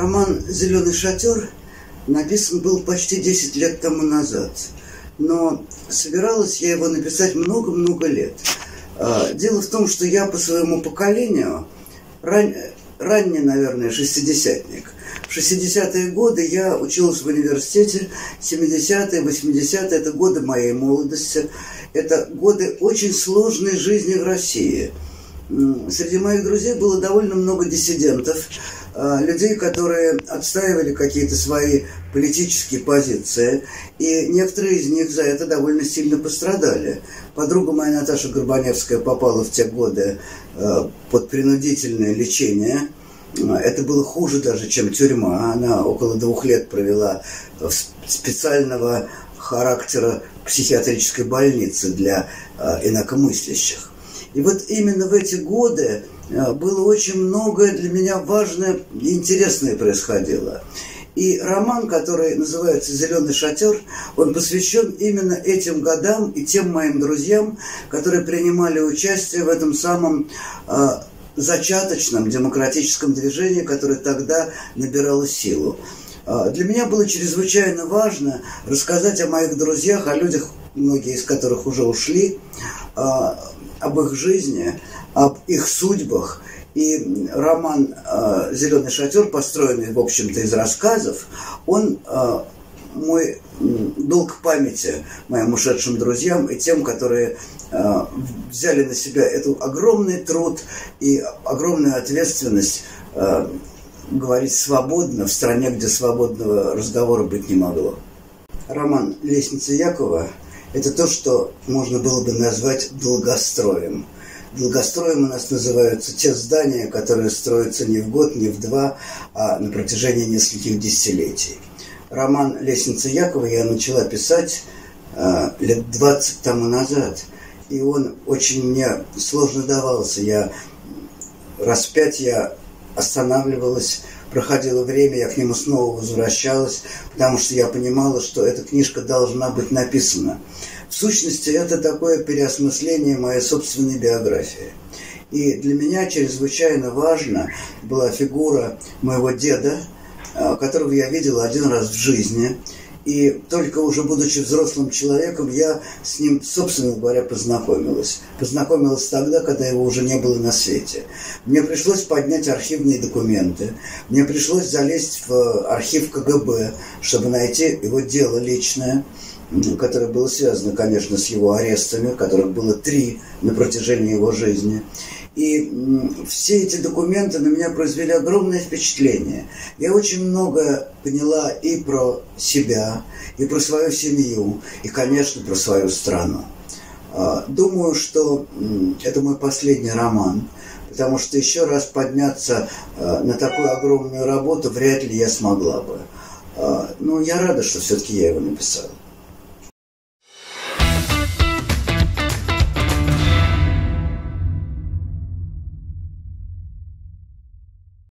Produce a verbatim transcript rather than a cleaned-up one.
Роман «Зеленый шатер» написан был почти десять лет тому назад, но собиралась я его написать много-много лет. Дело в том, что я по своему поколению, ран... ранний, наверное, шестидесятник. В шестидесятые годы я училась в университете, семидесятые, восьмидесятые – это годы моей молодости, это годы очень сложной жизни в России. Среди моих друзей было довольно много диссидентов, людей, которые отстаивали какие-то свои политические позиции, и некоторые из них за это довольно сильно пострадали. Подруга моя Наташа Горбаневская попала в те годы под принудительное лечение. Это было хуже даже, чем тюрьма. Она около двух лет провела в специального характера психиатрической больнице для инакомыслящих. И вот именно в эти годы было очень многое для меня важное и интересное происходило. И роман, который называется «Зеленый шатер», он посвящен именно этим годам и тем моим друзьям, которые принимали участие в этом самом э, зачаточном демократическом движении, которое тогда набирало силу. Э, для меня было чрезвычайно важно рассказать о моих друзьях, о людях, многие из которых уже ушли, э, об их жизни, об их судьбах. И роман э, «Зеленый шатер», построенный, в общем-то, из рассказов, он э, мой долг памяти моим ушедшим друзьям и тем, которые э, взяли на себя этот огромный труд и огромную ответственность э, говорить свободно в стране, где свободного разговора быть не могло. Роман «Лестница Якова» – это то, что можно было бы назвать долгостроем. Долгостроем у нас называются те здания, которые строятся не в год, не в два, а на протяжении нескольких десятилетий. Роман «Лестница Якова» я начала писать э, лет двадцать тому назад, и он очень мне сложно давался. Я раз пять я останавливалась, проходило время, я к нему снова возвращалась, потому что я понимала, что эта книжка должна быть написана. В сущности, это такое переосмысление моей собственной биографии. И для меня чрезвычайно важна была фигура моего деда, которого я видела один раз в жизни. И только уже будучи взрослым человеком, я с ним, собственно говоря, познакомилась. Познакомилась тогда, когда его уже не было на свете. Мне пришлось поднять архивные документы. Мне пришлось залезть в архив ка гэ бэ, чтобы найти его дело личное, которое было связано, конечно, с его арестами, которых было три на протяжении его жизни. И все эти документы на меня произвели огромное впечатление. Я очень много поняла и про себя, и про свою семью, и, конечно, про свою страну. Думаю, что это мой последний роман, потому что еще раз подняться на такую огромную работу вряд ли я смогла бы. Но я рада, что все-таки я его написала.